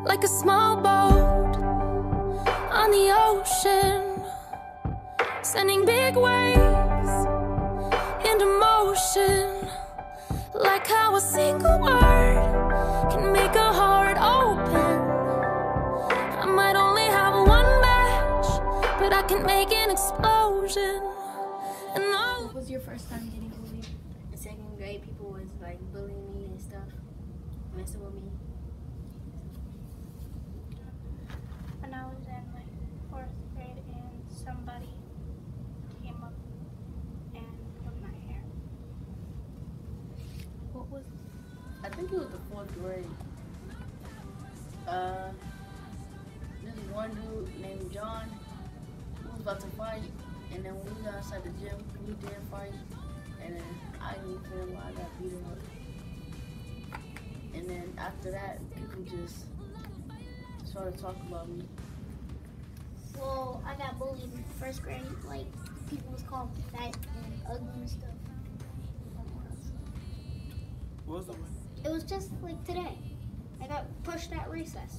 like a small boat on the ocean, sending big waves into motion, like how a single word can make a heart open. I might only have one match, but I can make an explosion. And all. What was your first time getting bullied? In second grade, people was like bullying me and stuff, messing with me. When I was in like 4th grade and somebody came up and pulled my hair. What was? I think it was the 4th grade. This one dude named John who was about to fight, and then when we got outside the gym, we did fight, and then I didn't feel like I got beaten up. And then after that, people just started talking about me. Well, I got bullied in 1st grade. Like, people was calling me fat and ugly and stuff. What was the one? It was just like today. I got pushed at recess.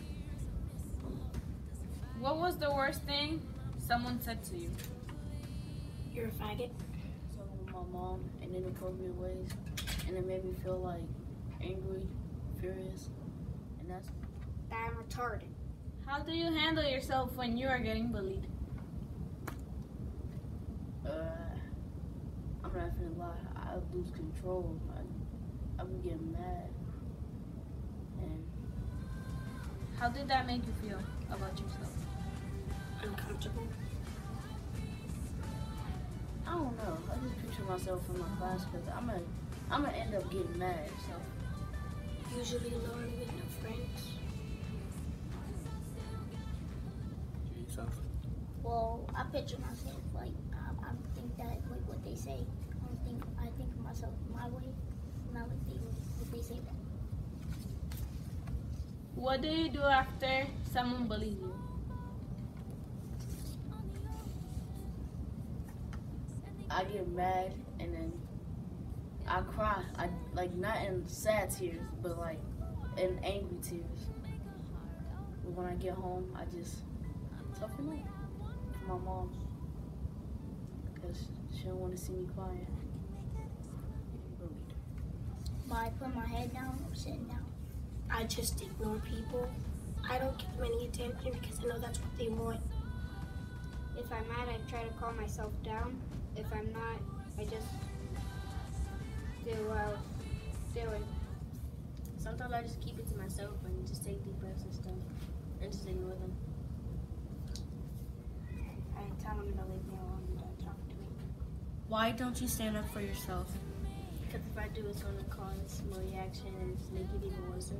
What was the worst thing someone said to you? You're a faggot. Talking with my mom in inappropriate ways, and it made me feel like angry, furious, and that's. That I'm retarded. How do you handle yourself when you are getting bullied? I'm not gonna lie, I lose control. I be getting mad. And How did that make you feel about yourself? Uncomfortable. I don't know. I just picture myself in my class because I'm gonna end up getting mad. So Usually alone with no friends. Yourself. Well, I picture myself like I think that like what they say. I think of myself my way, not like what they say that. What do you do after someone bullies you? I get mad and then I cry. I like not in sad tears, but like in angry tears. But when I get home, I just toughen up for my mom because she don't want to see me crying. By putting my head down or sitting down. I just ignore people. I don't give them any attention because I know that's what they want. If I'm mad, I try to calm myself down. If I'm not, I just do what I was doing. Sometimes I just keep it to myself and just take deep breaths and stuff and just ignore them. I tell them to leave me alone and don't talk to me. Why don't you stand up for yourself? Because if I do, it's going to cause more reaction and just make it even worse.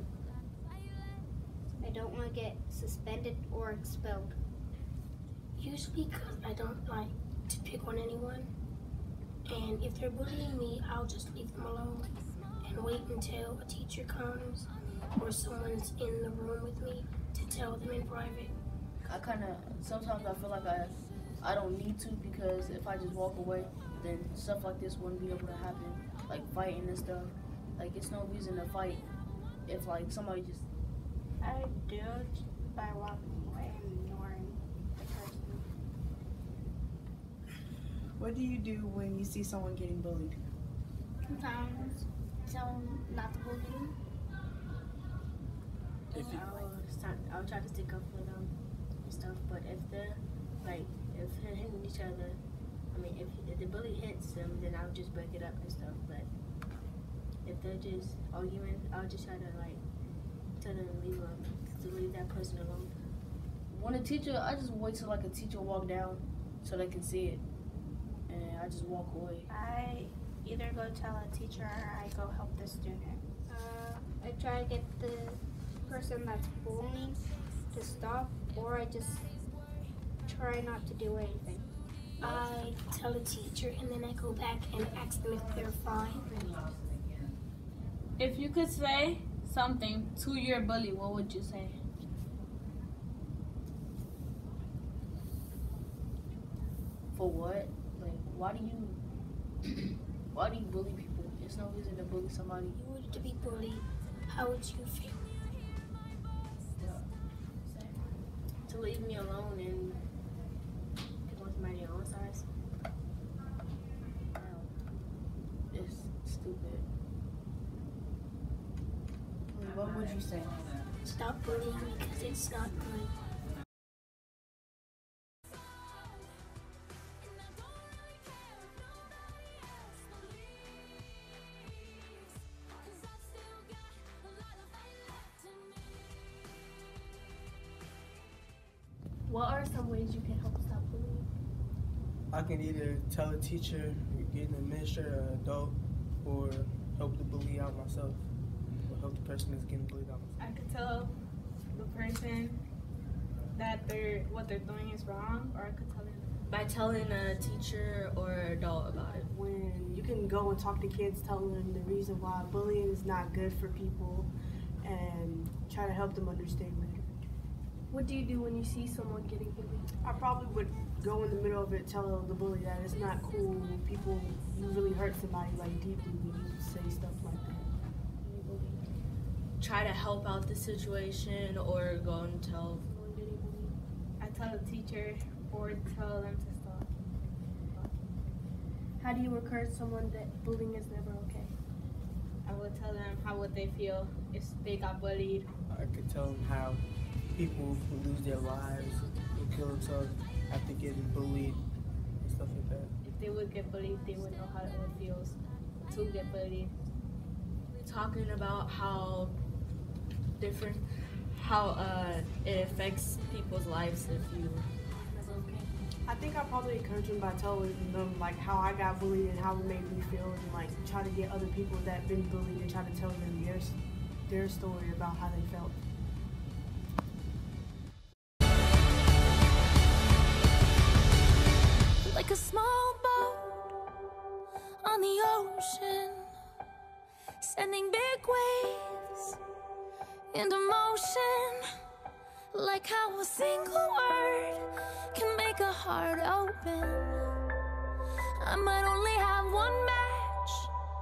I don't want to get suspended or expelled. Usually because I don't like to pick on anyone. And if they're bullying me, I'll just leave them alone and wait until a teacher comes or someone's in the room with me to tell them in private. Sometimes I feel like I don't need to, because if I just walk away, then stuff like this wouldn't be able to happen, like fighting and stuff. Like, it's no reason to fight if like somebody just. I do it by walking away and ignoring the person. What do you do when you see someone getting bullied? Sometimes tell them not to bully me. I'll try to stick up for them and stuff, but if they're hitting each other, I mean, if the bully hits them, then I'll just break it up and stuff. But if they're just arguing, I'll just try to like tell them to leave that person alone. When a teacher, I just wait till like a teacher walk down so they can see it, and I just walk away. I either go tell a teacher or I go help the student. I try to get the person that's bullying to stop, or I just try not to do anything. I tell the teacher and then I go back and ask them if they're fine. If you could say something to your bully, what would you say? For what? Like, why do you bully people? There's no reason to bully somebody. If you were to be bullied, how would you feel? to leave me alone and pick on somebody your own size. It's stupid. What would you say? Stop bullying because it's not good. What are some ways you can help stop bullying? I can either tell a teacher, get an administrator, or an adult, or help the bully out myself, or help the person that's getting bullied out myself. I could tell the person that what they're doing is wrong, or I could tell them by telling a teacher or adult about it. When you can go and talk to kids, tell them the reason why bullying is not good for people, and try to help them understand better. What do you do when you see someone getting bullied? I probably would go in the middle of it, tell the bully that it's not cool when you really hurt somebody like deeply when you say stuff like that. Try to help out the situation or go and tell. I tell the teacher or tell them to stop. How do you encourage someone that bullying is never okay? I will tell them how would they feel if they got bullied. I could tell them how people who lose their lives, who kill themselves after getting bullied and stuff like that. If they would get bullied, they would know how it feels to get bullied. Talking about how it affects people's lives if you never okay. I think I probably encourage them by telling them like how I got bullied and how it made me feel, and like try to get other people that have been bullied and try to tell them their story about how they felt. Like a small boat on the ocean, sending big waves into motion. Like how a single word can make a heart open. I might only have one match,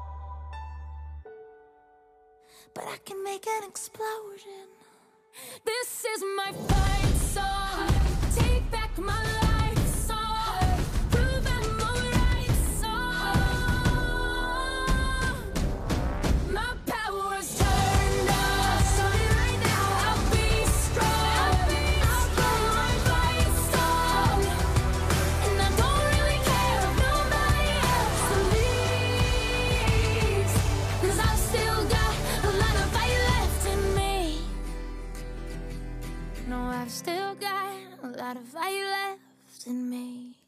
but I can make an explosion. This is my fight song. Take back my life. No, I've still got a lot of fire left in me.